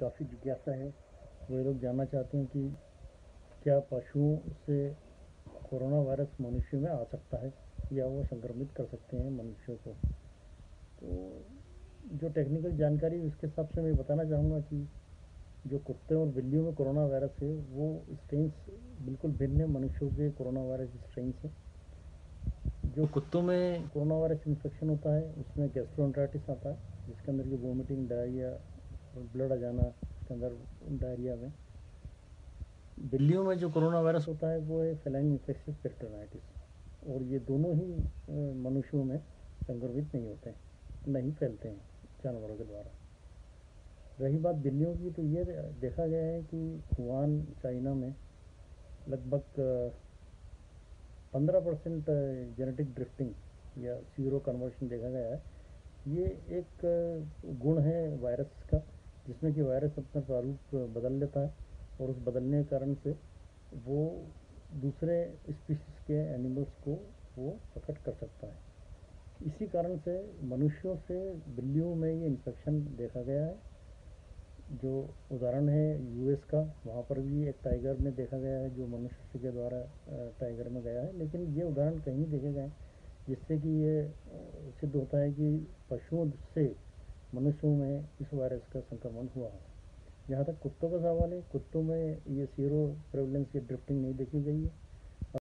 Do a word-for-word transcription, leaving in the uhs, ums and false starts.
काफ़ी जिज्ञासा है। वो लोग जानना चाहते हैं कि क्या पशुओं से कोरोना वायरस मनुष्य में आ सकता है या वो संक्रमित कर सकते हैं मनुष्यों को। तो जो टेक्निकल जानकारी उसके हिसाब से मैं बताना चाहूँगा कि जो कुत्ते और बिल्लियों में कोरोना वायरस है वो स्ट्रेन्स बिल्कुल भिन्न है मनुष्यों के कोरोना वायरस स्ट्रेन से। जो कुत्तों में कोरोना वायरस इन्फेक्शन होता है उसमें गैस्ट्रोएंटेराइटिस आता है, जिसके अंदर की वोमिटिंग, डायरिया और ब्लड आ जाना उसके अंदर डायरिया में। बिल्लियों में जो कोरोना वायरस होता है वो है फेलाइन इन्फेक्शियस पेरिटोनाइटिस, और ये दोनों ही मनुष्यों में संक्रमित नहीं होते हैं, नहीं फैलते हैं जानवरों के द्वारा। रही बात बिल्लियों की, तो ये देखा गया है कि वुहान चाइना में लगभग पंद्रह परसेंट जेनेटिक ड्रिफ्टिंग या सीरो कन्वर्शन देखा गया है। ये एक गुण है वायरस का, जिसमें कि वायरस अपना प्रारूप बदल लेता है और उस बदलने के कारण से वो दूसरे स्पीशीज़ के एनिमल्स को वो अफेक्ट कर सकता है। इसी कारण से मनुष्यों से बिल्लियों में ये इन्फेक्शन देखा गया है। जो उदाहरण है यूएस का, वहाँ पर भी एक टाइगर में देखा गया है जो मनुष्य के द्वारा टाइगर में गया है। लेकिन ये उदाहरण कहीं देखे गए जिससे कि ये सिद्ध होता है कि पशुओं से मनुष्यों में इस वायरस का संक्रमण हुआ है। जहाँ तक कुत्तों का सवाल है, कुत्तों में ये सीरो प्रेवलेंस की ड्रिफ्टिंग नहीं देखी गई है।